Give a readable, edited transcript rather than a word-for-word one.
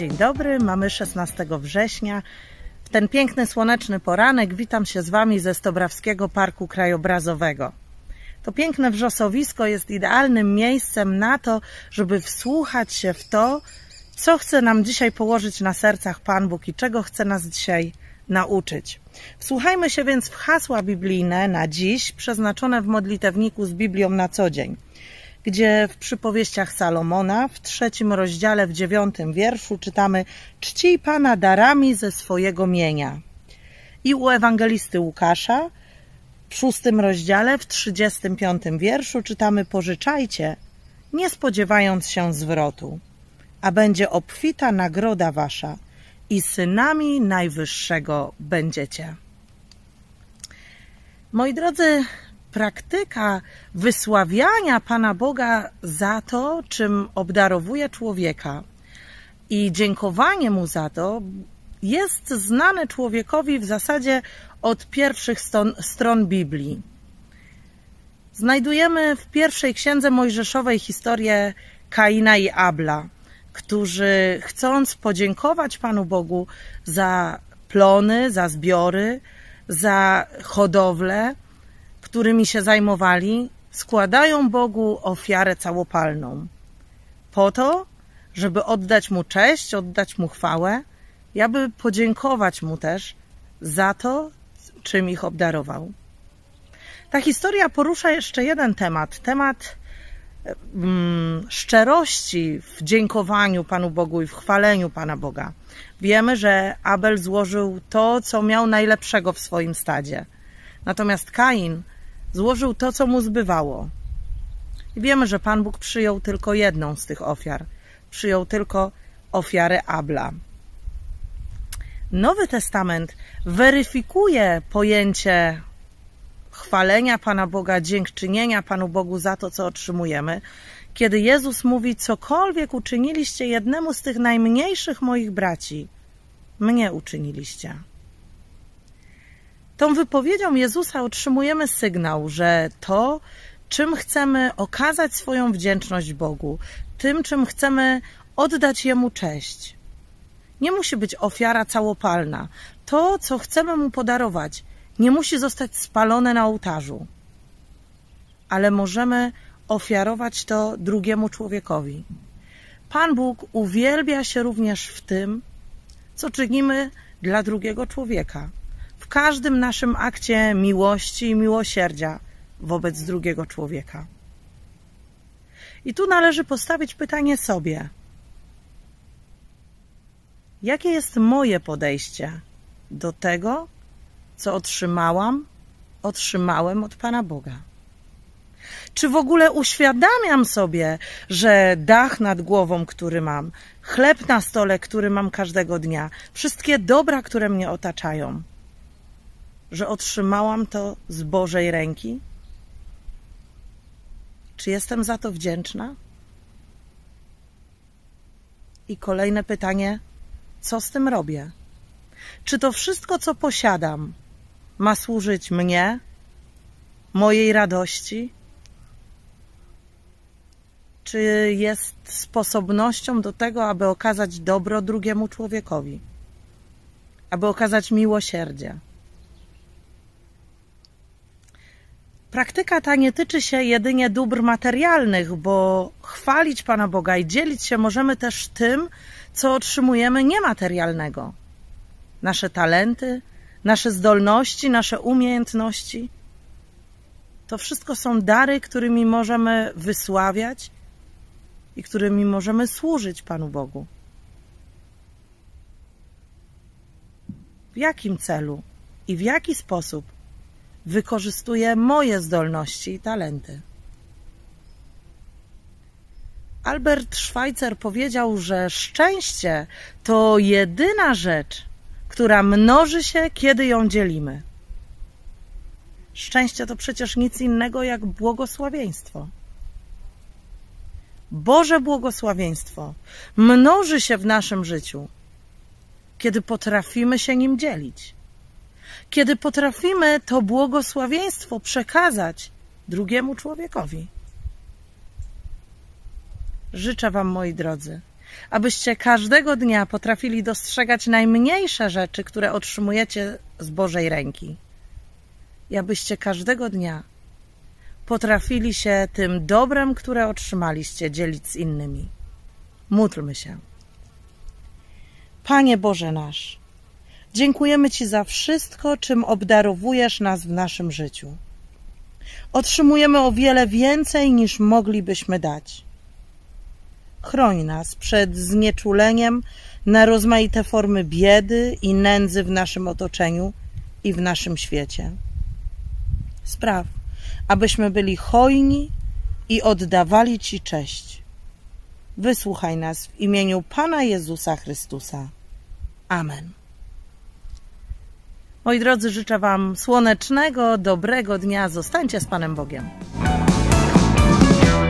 Dzień dobry, mamy 16 września. W ten piękny, słoneczny poranek witam się z Wami ze Stobrawskiego Parku Krajobrazowego. To piękne wrzosowisko jest idealnym miejscem na to, żeby wsłuchać się w to, co chce nam dzisiaj położyć na sercach Pan Bóg i czego chce nas dzisiaj nauczyć. Wsłuchajmy się więc w hasła biblijne na dziś, przeznaczone w modlitewniku z Biblią na co dzień, gdzie w przypowieściach Salomona w 3 rozdziale w 9 wierszu czytamy: czcij Pana darami ze swojego mienia. I u ewangelisty Łukasza w 6 rozdziale w 35 wierszu czytamy: pożyczajcie, nie spodziewając się zwrotu, a będzie obfita nagroda wasza i synami Najwyższego będziecie. Moi drodzy, praktyka wysławiania Pana Boga za to, czym obdarowuje człowieka i dziękowanie Mu za to jest znane człowiekowi w zasadzie od pierwszych stron Biblii. Znajdujemy w pierwszej księdze mojżeszowej historię Kaina i Abla, którzy chcąc podziękować Panu Bogu za plony, za zbiory, za hodowlę, którymi się zajmowali, składają Bogu ofiarę całopalną. Po to, żeby oddać Mu cześć, oddać Mu chwałę i aby podziękować Mu też za to, czym ich obdarował. Ta historia porusza jeszcze jeden temat. Temat szczerości w dziękowaniu Panu Bogu i w chwaleniu Pana Boga. Wiemy, że Abel złożył to, co miał najlepszego w swoim stadzie. Natomiast Kain złożył to, co mu zbywało. I wiemy, że Pan Bóg przyjął tylko jedną z tych ofiar. Przyjął tylko ofiarę Abla. Nowy Testament weryfikuje pojęcie chwalenia Pana Boga, dziękczynienia Panu Bogu za to, co otrzymujemy, kiedy Jezus mówi: cokolwiek uczyniliście jednemu z tych najmniejszych moich braci, mnie uczyniliście. Tą wypowiedzią Jezusa otrzymujemy sygnał, że to, czym chcemy okazać swoją wdzięczność Bogu, tym, czym chcemy oddać Jemu cześć, nie musi być ofiara całopalna. To, co chcemy Mu podarować, nie musi zostać spalone na ołtarzu, ale możemy ofiarować to drugiemu człowiekowi. Pan Bóg uwielbia się również w tym, co czynimy dla drugiego człowieka. W każdym naszym akcie miłości i miłosierdzia wobec drugiego człowieka. I tu należy postawić pytanie sobie: jakie jest moje podejście do tego, co otrzymałem od Pana Boga? Czy w ogóle uświadamiam sobie, że dach nad głową, który mam, chleb na stole, który mam każdego dnia, wszystkie dobra, które mnie otaczają, że otrzymałam to z Bożej ręki? Czy jestem za to wdzięczna? I kolejne pytanie: co z tym robię? Czy to wszystko, co posiadam, ma służyć mnie, mojej radości? Czy jest sposobnością do tego, aby okazać dobro drugiemu człowiekowi, aby okazać miłosierdzie? Praktyka ta nie tyczy się jedynie dóbr materialnych, bo chwalić Pana Boga i dzielić się możemy też tym, co otrzymujemy niematerialnego. Nasze talenty, nasze zdolności, nasze umiejętności. To wszystko są dary, którymi możemy wysławiać i którymi możemy służyć Panu Bogu. W jakim celu i w jaki sposób wykorzystuję moje zdolności i talenty? Albert Schweitzer powiedział, że szczęście to jedyna rzecz, która mnoży się, kiedy ją dzielimy. Szczęście to przecież nic innego jak błogosławieństwo. Boże błogosławieństwo mnoży się w naszym życiu, kiedy potrafimy się nim dzielić. Kiedy potrafimy to błogosławieństwo przekazać drugiemu człowiekowi. Życzę Wam, moi drodzy, abyście każdego dnia potrafili dostrzegać najmniejsze rzeczy, które otrzymujecie z Bożej ręki. I abyście każdego dnia potrafili się tym dobrem, które otrzymaliście, dzielić z innymi. Módlmy się. Panie Boże nasz, dziękujemy Ci za wszystko, czym obdarowujesz nas w naszym życiu. Otrzymujemy o wiele więcej, niż moglibyśmy dać. Chroń nas przed znieczuleniem na rozmaite formy biedy i nędzy w naszym otoczeniu i w naszym świecie. Spraw, abyśmy byli hojni i oddawali Ci cześć. Wysłuchaj nas w imieniu Pana Jezusa Chrystusa. Amen. Moi drodzy, życzę Wam słonecznego, dobrego dnia. Zostańcie z Panem Bogiem.